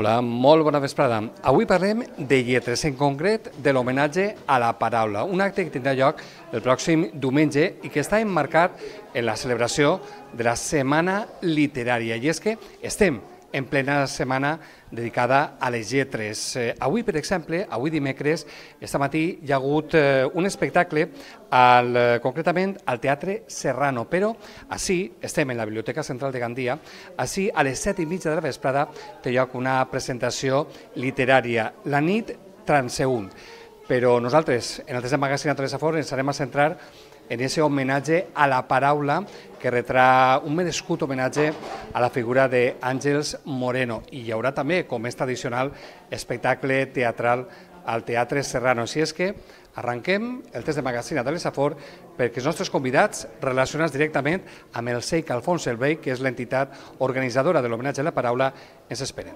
Hola, molt bona vesprada. Avui parlem de lletres, en concret de l'homenatge a la paraula, un acte que tindrà lloc el pròxim diumenge i que està emmarcat en la celebració de la Setmana Literària. I és que estem en plena setmana dedicada a les lletres. Avui, per exemple, avui dimecres, este matí hi ha hagut un espectacle, concretament al Teatre Serrano, però ací, estem en la Biblioteca Central de Gandia, ací a les 7:30 de la vesprada té lloc una presentació literària, La nit transeünt. Però nosaltres, en el Test de Magazine a Teresa ens anem a centrar en aquest homenatge a la paraula que retrà un merescut homenatge a la figura d'Àngels Moreno. I hi haurà també, com és tradicional, espectacle teatral al Teatre Serrano. Així és que arrenquem el Test de Magazine a Teresa perquè els nostres convidats, relacionats directament amb el CEIC Alfons el Vell, que és l'entitat organitzadora de l'homenatge a la paraula, ens esperen.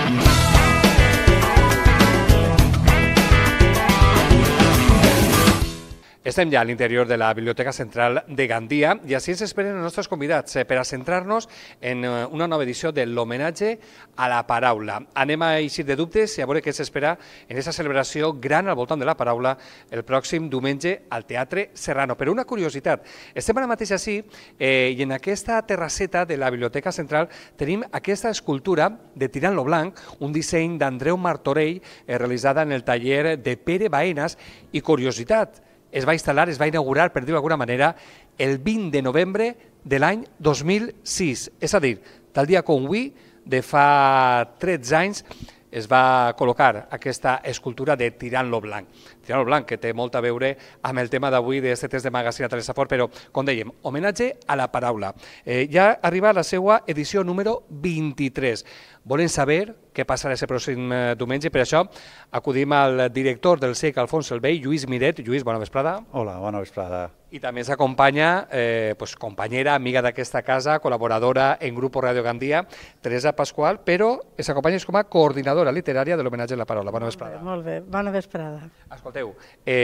Estem ja a l'interior de la Biblioteca Central de Gandia i així ens esperen els nostres convidats per a centrar-nos en una nova edició de l'homenatge a la paraula. Anem a eixir de dubtes i a veure què s'espera en aquesta celebració gran al voltant de la paraula el pròxim diumenge al Teatre Serrano. Però una curiositat, estem ara mateix així i en aquesta terrasseta de la Biblioteca Central tenim aquesta escultura de Tirant lo Blanc, un disseny d'Andreu Martorell realitzada en el taller de Pere Baenas i curiositat, es va instal·lar, es va inaugurar, per dir-ho d'alguna manera, el 20 de novembre de l'any 2006. És a dir, tal dia com avui, de fa 13 anys, es va col·locar aquesta escultura de Tirant lo Blanc. Tirant lo Blanc, que té molt a veure amb el tema d'avui d'aquest Test de Magazine a Teresa Fort, però, com dèiem, homenatge a la paraula. Ja arriba la seva edició número 23. Volen saber què passarà aquest pròxim diumenge, per això acudim al director del CEIC Alfons el Vell, Lluís Miret. Lluís, bona vesprada. Hola, bona vesprada. I també ens acompanya companyera, amiga d'aquesta casa, col·laboradora en Grupo Radio Gandia, Teresa Pasqual, però ens acompanya com a coordinadora literària de l'homenatge a la paraula. Bona vesprada. Molt bé, bona vesprada. Escolteu,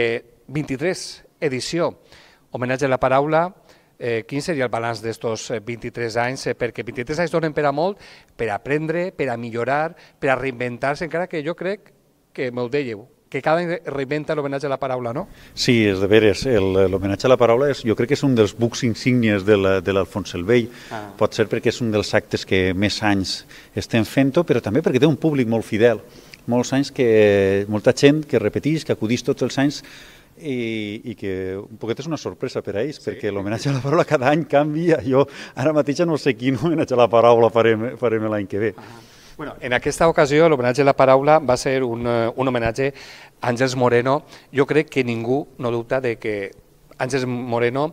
23 edició, homenatge a la paraula. Quin seria el balanç d'estos 23 anys? Perquè 23 anys donen per a molt, per a aprendre, per a millorar, per a reinventar-se, encara que jo crec que me'l dèieu, que cada any reinventa l'homenatge a la paraula, no? Sí, és de veres. L'homenatge a la paraula jo crec que és un dels bucs insígnies de l'Alfons el Vell. Pot ser perquè és un dels actes que més anys estem fent-ho, però també perquè té un públic molt fidel. Molts anys que molta gent que repeteix, que acudeix tots els anys i que un poquet és una sorpresa per a ells, perquè l'homenatge a la paraula cada any canvia. Jo ara mateix no sé quin homenatge a la paraula farem l'any que ve. En aquesta ocasió l'homenatge a la paraula va ser un homenatge a Àngels Moreno. Jo crec que ningú no dubta de que Àngels Moreno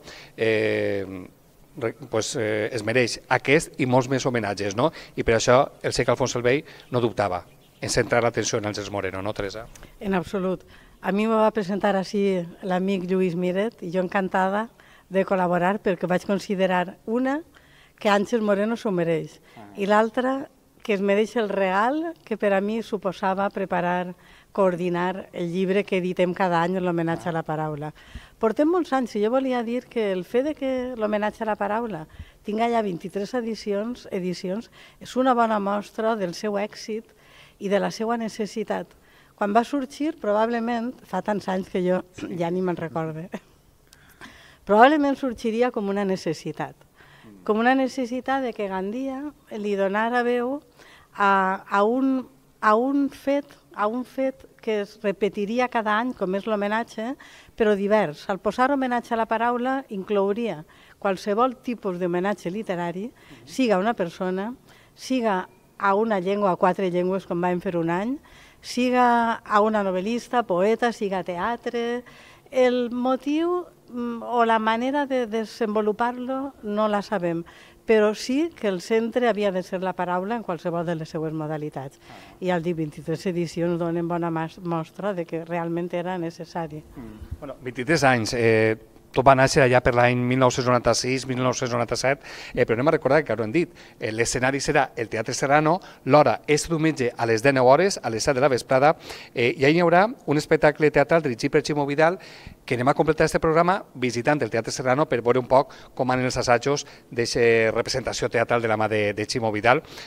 es mereix aquest i molts més homenatges, no? I per això el CEIC Alfons el Vell no dubtava en centrar l'atenció en Àngels Moreno, no, Teresa? En absolut. A mi me va presentar així l'amic Lluís Miret i jo encantada de col·laborar perquè vaig considerar una que Àngels Moreno s'ho mereix i l'altra que es mereix el regal que per a mi suposava preparar, coordinar el llibre que editem cada any en l'homenatge a la paraula. Portem molts anys i jo volia dir que el fet de que l'homenatge a la paraula tinga ja 23 edicions és una bona mostra del seu èxit i de la seva necessitat. Quan va sorgir, probablement, fa tants anys que jo ja ni me'n recorde, probablement sorgiria com una necessitat. Com una necessitat de que Gandia li donara veu a un fet que es repetiria cada any, com és l'homenatge, però divers. Al posar homenatge a la paraula inclouria qualsevol tipus d'homenatge literari, siga una persona, siga a una llengua, a 4 llengües, com vam fer un any, siga a una novel·lista, poeta, siga teatre. El motiu o la manera de desenvolupar-lo no la sabem, però sí que el centre havia de ser la paraula en qualsevol de les seues modalitats. I al dir 23 edicions donen bona mostra de que realment era necessari. 23 anys. Tot va néixer allà per l'any 1996-1997, però anem a recordar que ho hem dit, l'escenari serà el Teatre Serrano, l'hora és diumenge a les 19 hores, a les 7 de la vesprada, i ahir hi haurà un espectacle teatral dirigit per Ximo Vidal, que anem a completar aquest programa visitant el Teatre Serrano per veure un poc com van els assajos d'aquesta representació teatral de la mà de Ximo Vidal.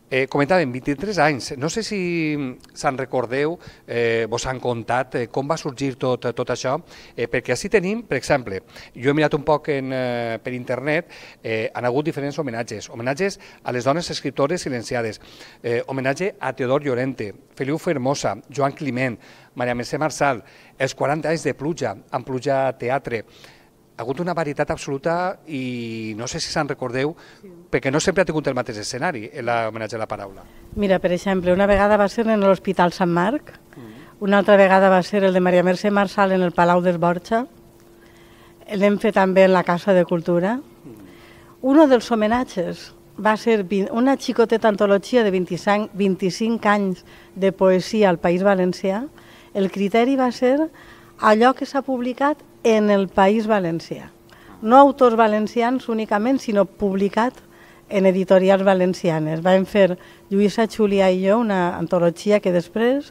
Comentàvem, 23 anys. No sé si se'n recordeu, vos han contat com va sorgir tot això, perquè així tenim, per exemple, jo he mirat un poc per internet, han hagut diferents homenatges a les dones escriptores silenciades, homenatge a Teodor Llorente, Feliu Fermosa, Joan Climent, Maria Mercè Marçal, els 40 anys de Pluja, amb Pluja Teatre. Ha hagut una varietat absoluta i no sé si se'n recordeu, perquè no sempre ha tingut el mateix escenari, l'homenatge a la paraula. Mira, per exemple, una vegada va ser en l'Hospital Sant Marc, una altra vegada va ser el de Maria Mercè Marçal en el Palau d'Esborxa, l'hem fet també en la Casa de Cultura. Un dels homenatges va ser una xicoteta antologia de 25 anys de poesia al País Valencià. El criteri va ser allò que s'ha publicat en el País Valencià. No autors valencians únicament, sinó publicat en editorials valencianes. Vam fer Lluïsa Xulià i jo una antologia que després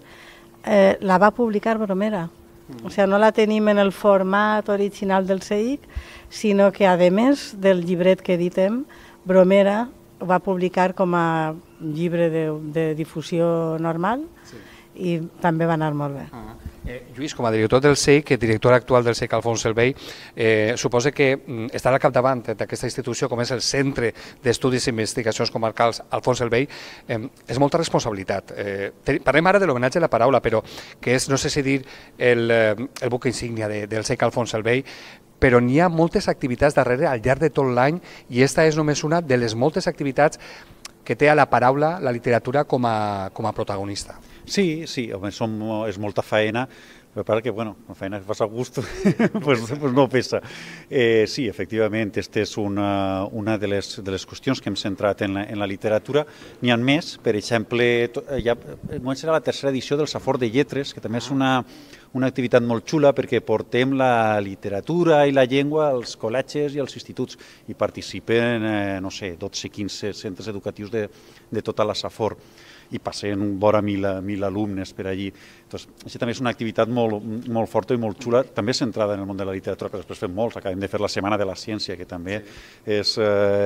la va publicar Bromera. O sigui, no la tenim en el format original del CEIC, sinó que, a més del llibret que editem, Bromera ho va publicar com a llibre de difusió normal i també va anar molt bé. Lluís, com a director del CEIC, director actual del CEIC Alfons el Vell, suposa que estar al capdavant d'aquesta institució, com és el Centre d'Estudis i Investigacions Comarcals Alfons el Vell, és molta responsabilitat. Parlem ara de l'homenatge a la paraula, però que és, no sé si dir, el buc insígnia del CEIC Alfons el Vell, però n'hi ha moltes activitats darrere al llarg de tot l'any i aquesta és només una de les moltes activitats que té a la paraula, la literatura, com a protagonista. Sí, home, és molta feina, però para que, bueno, la feina que fas a gust, pues no pesa. Sí, efectivament, aquesta és una de les qüestions que hem centrat en la literatura. N'hi ha més, per exemple, ja serà la tercera edició del Safor de Lletres, que també és una activitat molt xula perquè portem la literatura i la llengua als col·legis i als instituts i participen, no sé, 12-15 centres educatius de tota la Safor i passen vora 1.000 alumnes per allí. Això també és una activitat molt forta i molt xula, també centrada en el món de la literatura, però després fem molts. Acabem de fer la Setmana de la Ciència, que també és,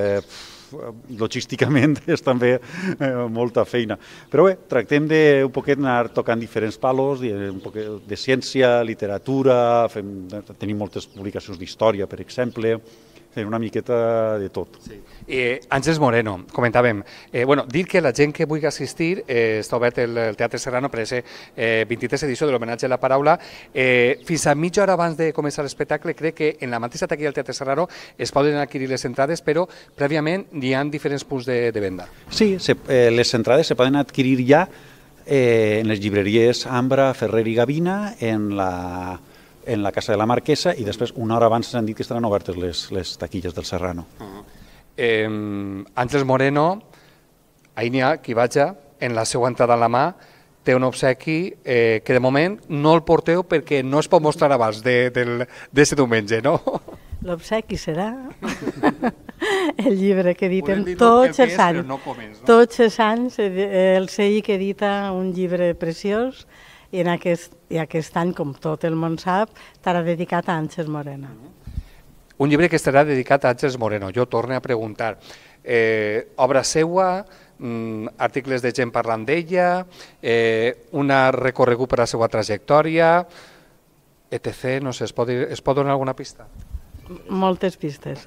logísticament, és també molta feina. Però bé, tractem un poquet anar tocant diferents palos, un poquet de ciència, literatura, tenim moltes publicacions d'història, per exemple, una miqueta de tot. Àngels Moreno, comentàvem, dir que la gent que vulgui assistir, està obert el Teatre Serrano per ser 23 edició de l'homenatge a la paraula, fins a mitja hora abans de començar l'espectacle, crec que en la mateixa taquilla del Teatre Serrano es poden adquirir les entrades, però prèviament hi ha diferents punts de venda. Sí, les entrades se poden adquirir ja en les llibreries Ambra, Ferrer i Gavina, en la Casa de la Marquesa i després una hora abans s'han dit que estaran obertes les taquilles del Serrano. Àngels Moreno, ahir n'hi ha qui vaja, en la seva entrada a la mà, té un obsequi que de moment no el porteu perquè no es pot mostrar abans d'aquest diumenge, no? L'obsequi serà el llibre que editem tots els anys. Tots els anys el CEIC edita un llibre preciós i aquest any, com tot el món sap, estarà dedicat a Àngels Moreno. Un llibre que estarà dedicat a Àngels Moreno. Jo torno a preguntar, obra seua, articles de gent parlant d'ella, un recorregut per la seva trajectòria, etc. No sé, es pot donar alguna pista? Moltes pistes.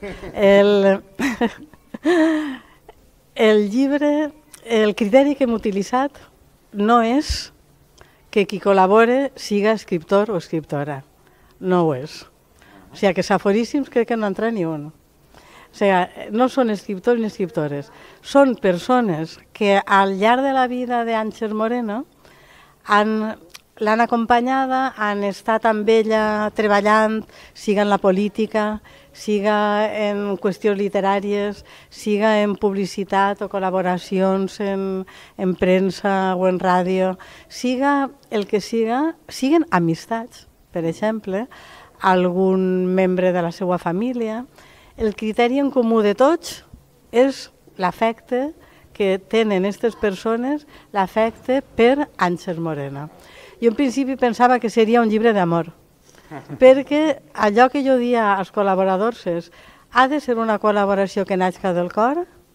El llibre, el criteri que hem utilitzat no és que qui col·labore siga escriptor o escriptora. No ho és. O sigui, que s'aforíssims crec que no entra ni un. O sigui, no són escriptors ni escriptores. Són persones que al llarg de la vida d'Àngels Moreno l'han acompanyada, han estat amb ella treballant, siga en la política, siga en qüestions literàries, siga en publicitat o col·laboracions en premsa o en ràdio, siga el que siga, siguen amistats, per exemple, algun membre de la seva família. El criteri en comú de tots és l'afecte que tenen aquestes persones, l'afecte per Àngels Moreno. Jo en principi pensava que seria un llibre d'amor, perquè allò que jo dia als col·laboradors és ha de ser una col·laboració que naixca del cor,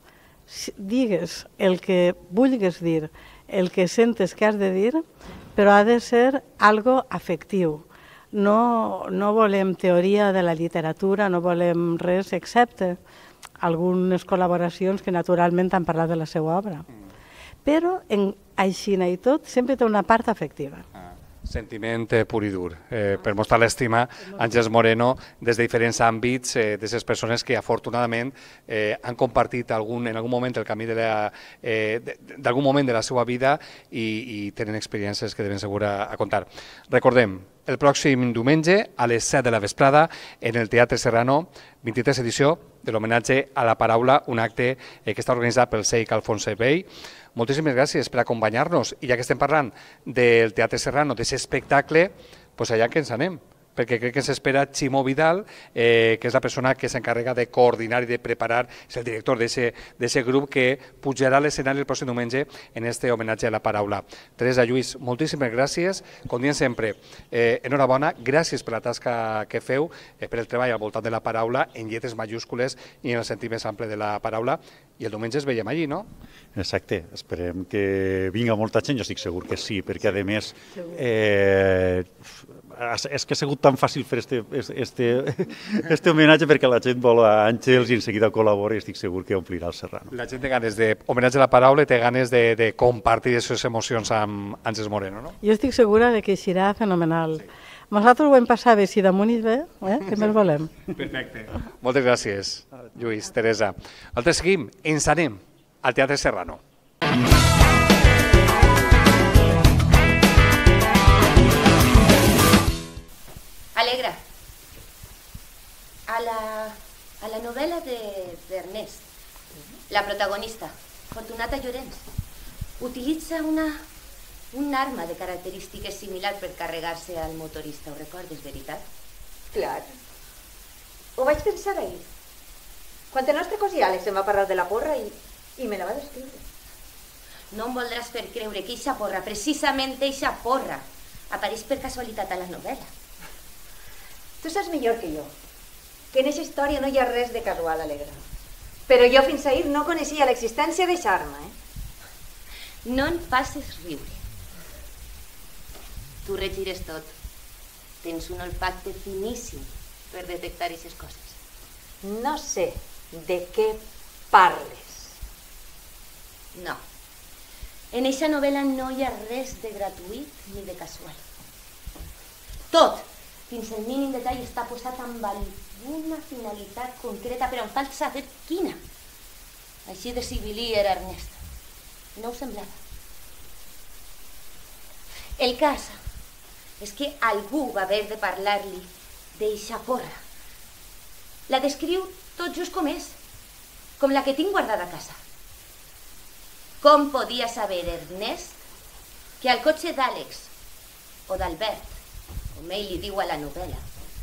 digues el que vulguis dir, el que sentes que has de dir, però ha de ser algo afectiu. No volem teoria de la literatura, no volem res, excepte algunes col·laboracions que naturalment han parlat de la seva obra. Però, així i tot, sempre té una part afectiva. Sentiment pur i dur, per mostrar l'estima Àngels Moreno des de diferents àmbits, d'aquestes persones que afortunadament han compartit en algun moment el camí d'algun moment de la seva vida i tenen experiències que de ben segur a contar. Recordem, el pròxim diumenge a les 7 de la vesprada en el Teatre Serrano, 23 edició de l'homenatge a la paraula, un acte que està organitzat pel CEIC Alfons Bell. Moltíssimes gràcies per acompanyar-nos i ja que estem parlant del Teatre Serrano, d'aquest espectacle, doncs allà que ens anem, perquè crec que ens espera Ximo Vidal, que és la persona que s'encarrega de coordinar i de preparar, és el director d'aquest grup que pujarà a l'escenari el pròxim diumenge en este homenatge a la paraula. Teresa, Lluís, moltíssimes gràcies, com diem sempre, enhorabona, gràcies per la tasca que feu, per el treball al voltant de la paraula, en lletres majúscules i en el sentit més ample de la paraula, i el diumenge es veiem allí, no? Exacte, esperem que vinga molta gent, jo estic segur que sí, perquè a més és que ha sigut tan fàcil fer este homenatge perquè la gent vol a Àngels i en seguida col·labora i estic segur que omplirà el Serrano. La gent té ganes d'homenatge a la paraula i té ganes de compartir les seves emocions amb Àngels Moreno, no? Jo estic segura que serà fenomenal. Nosaltres ho vam passar bé, si damunt i bé, què més volem? Perfecte. Moltes gràcies, Lluís, Teresa. Nosaltres seguim, ens anem al Teatre Serrano. Alegra. A la novel·la d'Ernest, la protagonista, Fortunata Llorenç, utilitza un arma de característiques similar per carregar-se al motorista. Ho recordes, veritat? Clar. Ho vaig pensar ahir. Quan el nostre cosí Àlex em va parlar de la porra i me la va descriure. No em voldràs fer creure que eixa porra, precisament eixa porra, apareix per casualitat a la novel·la. Tu saps millor que jo que en aquesta història no hi ha res de casual, Alegra. Però jo fins ahir no coneixia l'existència de Xarma, No em facis riure. Tu regires tot. Tens un olfacte finíssim per detectar aquestes coses. No sé de què parles. No. En eixa novel·la no hi ha res de gratuït ni de casual. Tot, fins al mínim detall, està posat amb alguna finalitat concreta, però em falta saber quina. Així de civilí era Ernest. No ho semblava. El cas és que algú va haver de parlar-li d'eixa porra. La descriu tot just com és, com la que tinc guardada a casa. Com podia saber Ernest que al cotxe d'Àlex o d'Albert, com ell li diu a la novel·la,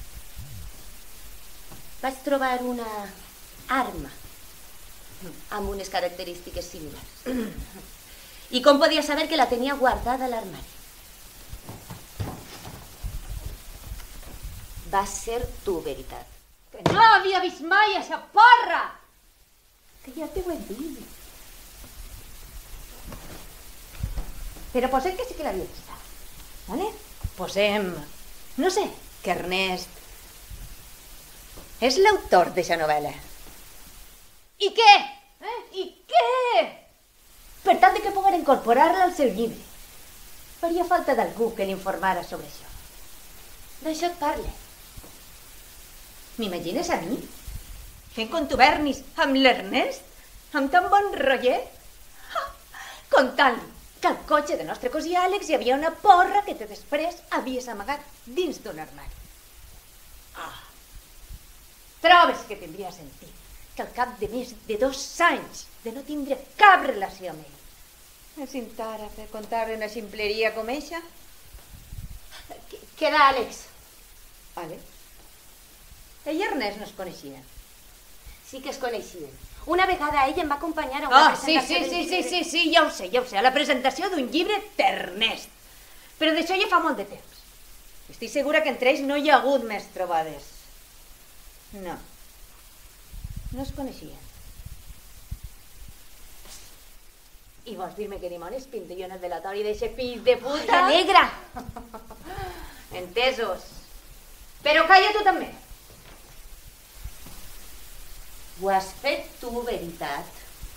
vaig trobar una arma amb unes característiques similars. I com podia saber que la tenia guardada a l'armari? Va ser tu, veritat. Que no havia vist mai aquesta porra! Que ja t'ho he dit. Però posem que sí que l'havia vista. ¿Vale? Posem, no sé, que Ernest és l'autor d'aquesta novel·la. I què? I què? Per tal de que poguera incorporar-la al seu llibre. Faria falta d'algú que l'informara sobre això. D'això et parle. M'imagines a mi? Fent contubernis amb l'Ernest? Amb tan bon rotllet? Contant-li que al cotxe del nostre cosí Àlex hi havia una porra que després havies amagat dins d'un armari. Trobes que tindria sentit que al cap de més de 2 anys de no tindre cap relació amb ell me sentara per contar una ximpleria com eixa? Què era Àlex? Àlex? Ell i Ernest no es coneixien. Sí que es coneixien. Una vegada ell em va acompanyar a una presentació d'un llibre. Sí, ja ho sé, a la presentació d'un llibre d'Ernest. Però d'això ja fa molt de temps. Estic segura que entre ells no hi ha hagut més trobades. No es coneixien. I vols dir-me que dimonis pinto jo en el velatori d'eixe fill de puta? Ai, alegra! Entesos. Però calla tu també. Ho has fet tu, veritat?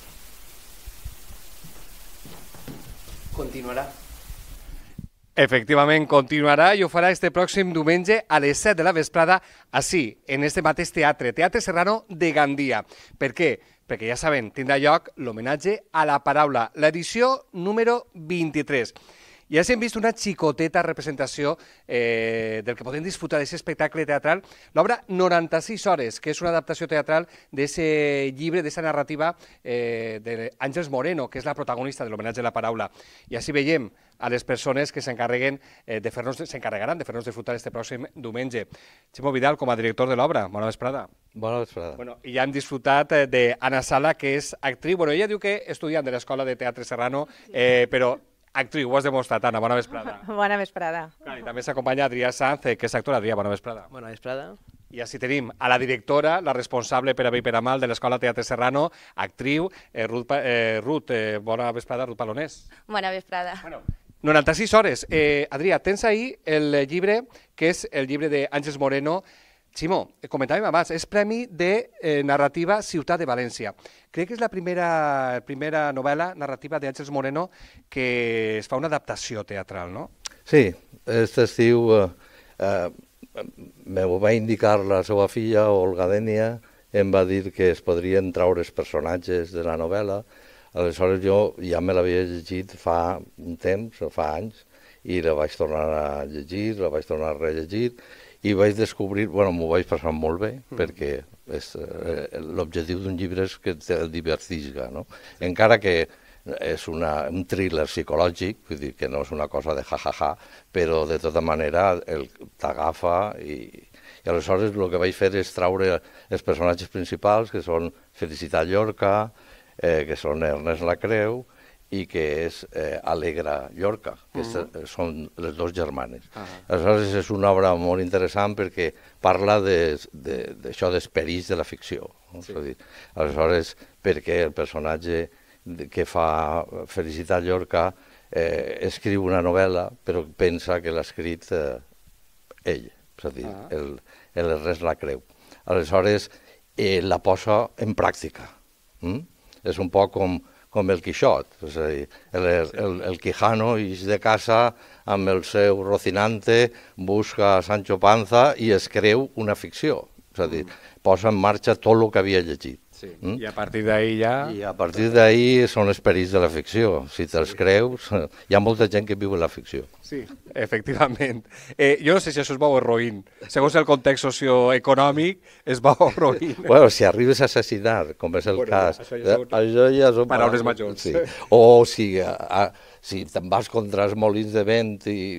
Continuarà. Efectivament, continuarà i ho farà este pròxim diumenge a les 7 de la vesprada, així, en este mateix teatre, Teatre Serrano de Gandia. Per què? Perquè ja saben, tindrà lloc l'homenatge a la paraula, l'edició número 23. I ja hem vist una xicoteta representació del que podem disfrutar d'aquest espectacle teatral, l'obra 96 hores, que és una adaptació teatral d'aquest llibre, d'aquesta narrativa d'Àngels Moreno, que és la protagonista de l'homenatge a la paraula. I així veiem a les persones que s'encarregaran de fer-nos disfrutar este pròxim diumenge. Ximo Vidal, com a director de l'obra, bona vesprada. Bona vesprada. Bueno, i ja hem disfrutat d'Anna Sala, que és actriu. Bueno, ella diu que estudiant de l'Escola de Teatre Serrano, però actriu, ho has demostrat, Anna, bona vesprada. Bona vesprada. Clar, i també s'acompanya Adrià Sanz, que és actor. Adrià, bona vesprada. Bona vesprada. I així tenim a la directora, la responsable per a bé i per a mal de l'Escola Teatre Serrano, actriu, Ruth, bona vesprada, Ruth Palonés. Bona vesprada. Bueno, 96 hores. Adrià, tens ahir el llibre, que és el llibre d'Àngels Moreno. Ximo, comentàvem abans, és Premi de Narrativa Ciutat de València. Crec que és la primera novel·la narrativa d'Àngels Moreno que es fa una adaptació teatral, no? Sí, aquest estiu me ho va indicar la seva filla, Olga Dènia, em va dir que es podrien traure els personatges de la novel·la. Aleshores jo ja me l'havia llegit fa un temps, fa anys, i la vaig tornar a llegir, la vaig tornar a rellegir, i vaig descobrir, bueno, m'ho vaig passar molt bé, perquè l'objectiu d'un llibre és que te divertisga, no? Encara que és un thriller psicològic, vull dir que no és una cosa de ja-ja-ja, però de tota manera t'agafa i aleshores el que vaig fer és traure els personatges principals, que són Felicitat Llorca, que són Ernest Lacreu, i que és Alegra Llorca, que són les dues germanes. Aleshores és una obra molt interessant perquè parla d'això dels perills de la ficció. Aleshores, perquè el personatge que fa Felicitat Llorca escriu una novel·la però pensa que l'ha escrit ell, és a dir, l'Ernest Lacreu. Aleshores la posa en pràctica. És un poc com el Quixot, és a dir, el Quijano ix de casa amb el seu Rocinante, busca a Sancho Panza i es creu una ficció, és a dir, posa en marxa tot el que havia llegit. I a partir d'ahir ja... I a partir d'ahir són els perills de la ficció. Si te'ls creus, hi ha molta gent que viu en la ficció. Sí, efectivament. Jo no sé si això es veu roïn. Segons el context socioeconòmic, es veu roïn. Bueno, si arribes a assassinar, com és el cas... Això ja són paraules majors. Sí. O si te'n vas contra els molins de vent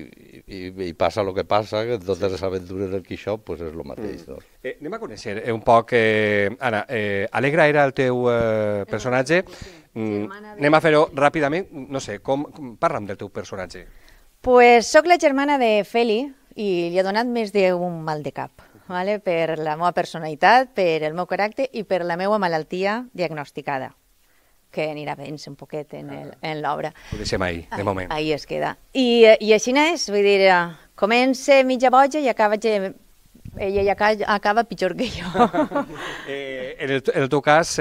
i passa el que passa, que totes les aventures del Quixot, doncs és el mateix. Anem a conèixer un poc... Anna, Alegra era el teu personatge. Anem a fer-ho ràpidament. No sé, parla'm del teu personatge. Pues soc la germana de Feli i li ha donat més d'un mal de cap, per la meva personalitat, per el meu caràcter i per la meva malaltia diagnosticada, que anirà bé un poquet en l'obra. Ho deixem ahir, de moment. Ahir es queda. I així és, vull dir, comença mitja boja i ella acaba pitjor que jo. En el teu cas,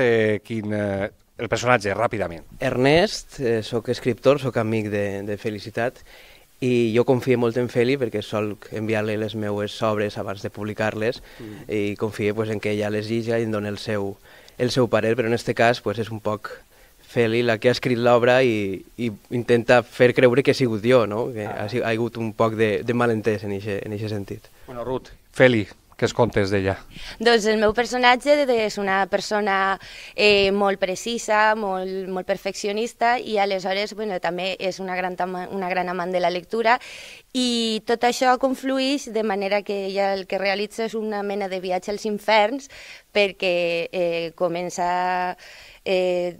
el personatge, ràpidament. Ernest, soc escriptor, soc amic de Felicitat, i jo confio molt en Feli perquè sol enviar-li les meues obres abans de publicar-les i confio en que ella les lliga i em dona el seu parer, però en aquest cas és un poc Feli la que ha escrit l'obra i intenta fer creure que he sigut jo, no? Que ha hagut un poc de malentès en aquest sentit. Bueno, Ruth, Feli, què es contes d'ella? Doncs el meu personatge és una persona molt precisa, molt perfeccionista i aleshores també és una gran amant de la lectura i tot això conflueix de manera que ella el que realitza és una mena de viatge als inferns perquè comença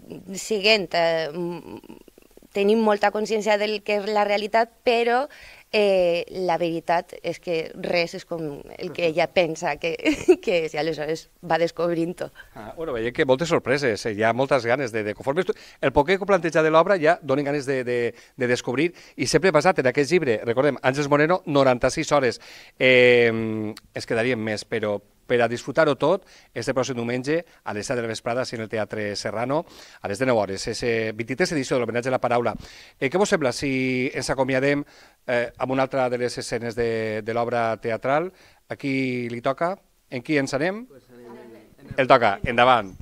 tenim molta consciència del que és la realitat, però la veritat és que res és com el que ella pensa que és, i aleshores va descobrint-ho. Bueno, veiem que moltes sorpreses, hi ha moltes ganes de conforme. El poquet que planteja de l'obra ja donen ganes de descobrir, i sempre basat en aquest llibre, recordem, Àngels Moreno, 96 hores. Es quedarien més, però per a disfrutar-ho tot, este pròxim diumenge a les 7 de la vesprada, en el Teatre Serrano, a les 19 hores. És 23 edició de l'Homenatge a la Paraula. Què vos sembla si ens acomiadem amb una altra de les escenes de l'obra teatral? A qui li toca? En qui ens anem? El toca, endavant.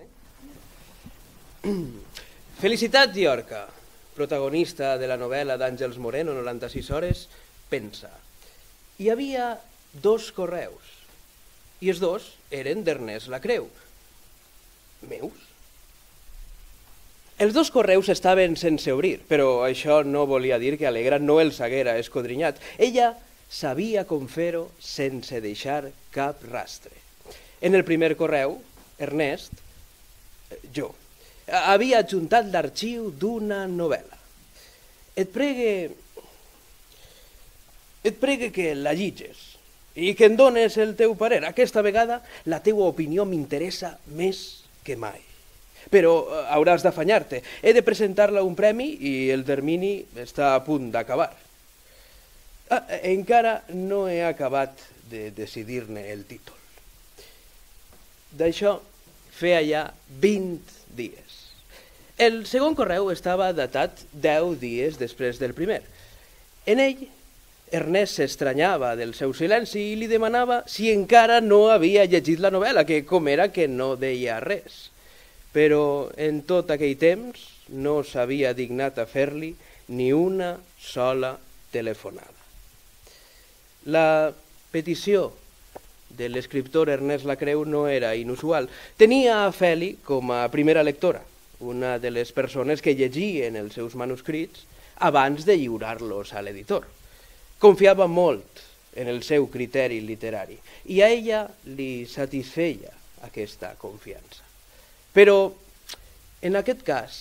Felicitat Llorca, protagonista de la novel·la d'Àngels Moreno, 96 hores, pensa. Hi havia 2 correus, i els 2 eren d'Ernest Lacreu. Meus? Els 2 correus estaven sense obrir, però això no volia dir que Alegra no els haguera escodrinyat. Ella sabia com fer-ho sense deixar cap rastre. En el primer correu, Ernest, jo, havia adjuntat l'arxiu d'una novel·la. Et pregue que la llitges i que em dones el teu parer. Aquesta vegada la teua opinió m'interessa més que mai. Però hauràs d'afanyar-te. He de presentar-la un premi i el termini està a punt d'acabar. Encara no he acabat de decidir-ne el títol. D'això feia ja 20 dies. El segon correu estava datat 10 dies després del primer. En ell, Ernest s'estranyava del seu silenci i li demanava si encara no havia llegit la novel·la, que com era que no deia res. Però en tot aquell temps no s'havia dignat a fer-li ni una sola telefonada. La petició de l'escriptor Ernest Lacreu no era inusual. Tenia a Feli com a primera lectora, una de les persones que llegien els seus manuscrits abans de lliurar-los a l'editor. Confiava molt en el seu criteri literari i a ella li satisfeia aquesta confiança. Però, en aquest cas,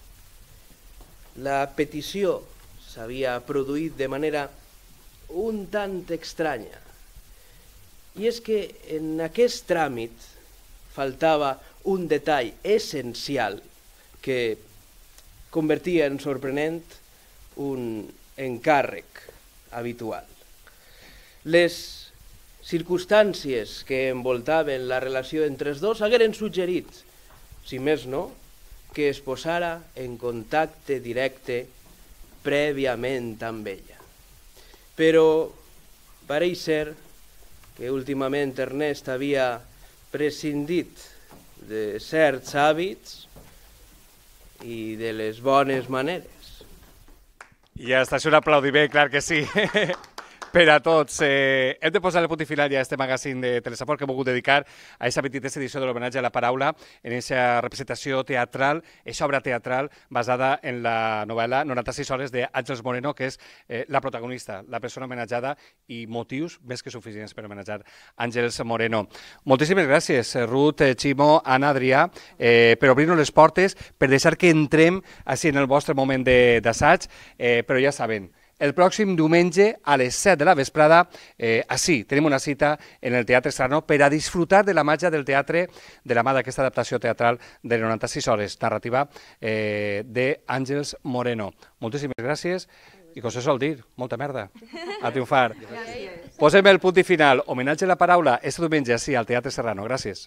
la petició s'havia produït de manera un tant estranya. I és que en aquest tràmit faltava un detall essencial que convertia en sorprenent un encàrrec habitual. Les circumstàncies que envoltaven la relació entre els dos hagueren suggerit, si més no, que es posara en contacte directe prèviament amb ella. Però pareix ser que últimament Ernest havia prescindit de certs hàbits i de les bones maneres. Ja està, és un aplaudiment, clar que sí. Per a tots. Hem de posar el punt i final ja a este magazín de Telesaport que hem volgut dedicar a aquesta 23 edició de l'Homenatge a la Paraula, en aquesta representació teatral, aquesta obra teatral basada en la novel·la 96 hores d'Àngels Moreno, que és la protagonista, la persona homenatjada i motius més que suficients per homenatjar Àngels Moreno. Moltíssimes gràcies, Ruth, Ximo, Anna, Adrià, per obrir-nos les portes, per deixar que entrem així en el vostre moment d'assaig, però ja saben, el pròxim diumenge a les 7 de la vesprada, així, tenim una cita en el Teatre Serrano per a disfrutar de la màgia del teatre de la mà d'aquesta adaptació teatral de 96 hores, narrativa d'Àngels Moreno. Moltíssimes gràcies i com se sol dir, molta merda. A triomfar. Posem el punt i final. Homenatge a la Paraula, este diumenge així al Teatre Serrano. Gràcies.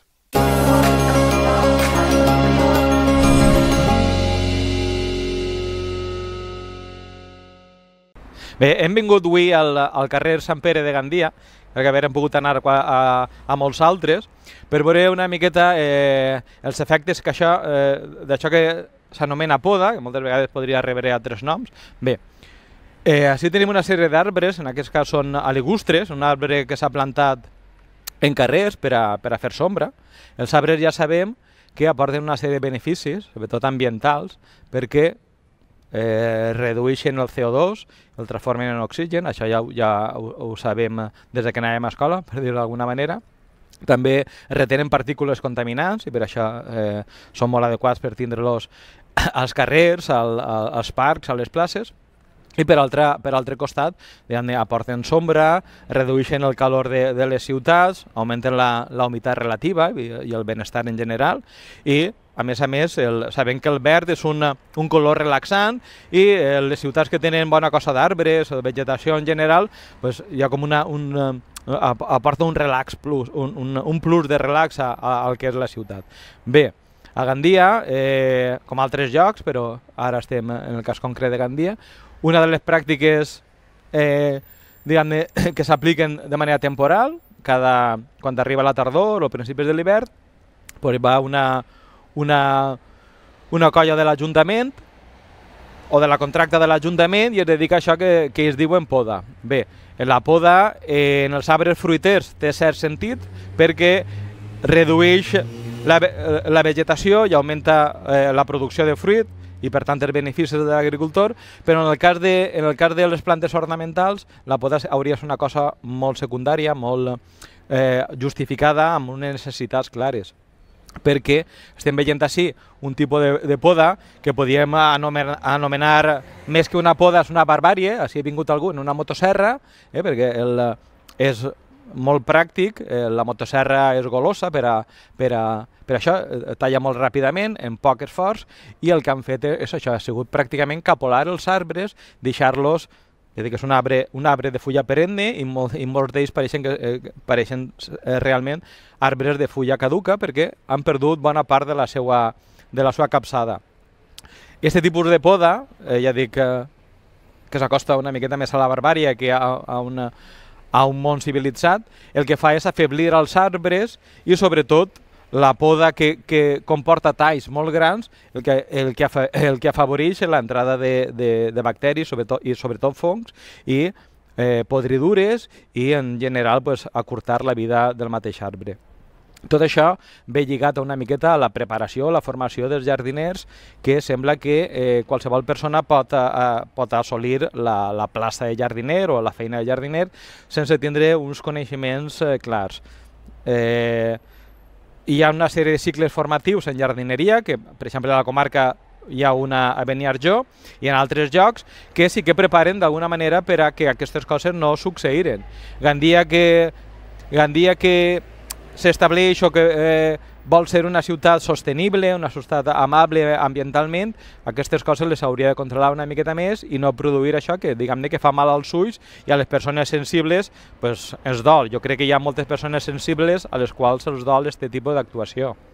Bé, hem vingut avui al carrer Sant Pere de Gandia, perquè havíem pogut anar a molts altres, per veure una miqueta els efectes que d'això que s'anomena poda, que moltes vegades podria rebre altres noms. Bé, així tenim una sèrie d'arbres, en aquest cas són aligustres, un arbre que s'ha plantat en carrers per a fer sombra. Els arbres ja sabem que aporten una sèrie de beneficis, sobretot ambientals, perquè redueixen el CO2, el transformen en oxigen, això ja ho sabem des que anàvem a escola, per dir-ho d'alguna manera. També retenen partícules contaminants i per això són molt adequats per tindre-los als carrers, als parcs, a les places. i per altre costat aporten sombra, redueixen el calor de les ciutats, augmenten la humitat relativa i el benestar en general, i a més, sabem que el verd és un color relaxant i les ciutats que tenen bona cosa d'arbres o de vegetació en general, hi ha com aporta un relax plus, un plus de relax al que és la ciutat. Bé, a Gandia, com altres llocs, però ara estem en el cas concret de Gandia, una de les pràctiques que s'apliquen de manera temporal, quan arriba la tardor o principis de l'hivern, va una colla de l'Ajuntament o de la contracta de l'Ajuntament i es dedica a això que es diuen poda. Bé, la poda en els arbres fruiters té cert sentit perquè redueix la vegetació i augmenta la producció de fruit i per tant els beneficis de l'agricultor, però en el cas de les plantes ornamentals la poda hauria de ser una cosa molt secundària, molt justificada amb unes necessitats clares, perquè estem veient així un tipus de poda que podíem anomenar més que una poda, és una barbàrie, així ha vingut algú en una motoserra, perquè és molt pràctic, la motoserra és golosa per això, talla molt ràpidament, amb poc esforç, i el que han fet és això, ha sigut pràcticament capolar els arbres, deixar-los, és a dir, que és un arbre de fulla perenne i molts d'ells pareixen realment arbres de fulla caduca perquè han perdut bona part de la seva capçada. Aquest tipus de poda, ja dic que s'acosta una miqueta més a la barbària que a un món civilitzat, el que fa és afeblir els arbres i sobretot la poda que comporta talls molt grans, el que afavoreix l'entrada de bacteris i sobretot fongs i podridures i en general acurtar la vida del mateix arbre. Tot això ve lligat una miqueta a la preparació, a la formació dels jardiners, que sembla que qualsevol persona pot assolir la plaça de jardiner o la feina de jardiner sense tindre uns coneixements clars. Hi ha una sèrie de cicles formatius en jardineria, que per exemple a la comarca hi ha una a Beniarjó i en altres llocs que sí que preparen d'alguna manera per a que aquestes coses no succeiren. Gandia que s'estableix o que vol ser una ciutat sostenible, una ciutat amable ambientalment, aquestes coses les hauria de controlar una miqueta més i no produir això que diguem-ne que fa mal als ulls i a les persones sensibles ens dol. Jo crec que hi ha moltes persones sensibles a les quals els dol aquest tipus d'actuació.